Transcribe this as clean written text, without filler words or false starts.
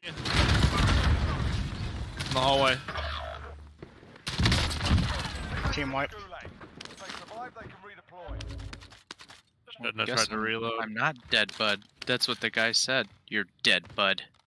In the hallway. Team wipe. Gulag. If they survive, they can redeploy. Shouldn't have Guess tried to reload. I'm not dead, bud. That's what the guy said. You're dead, bud.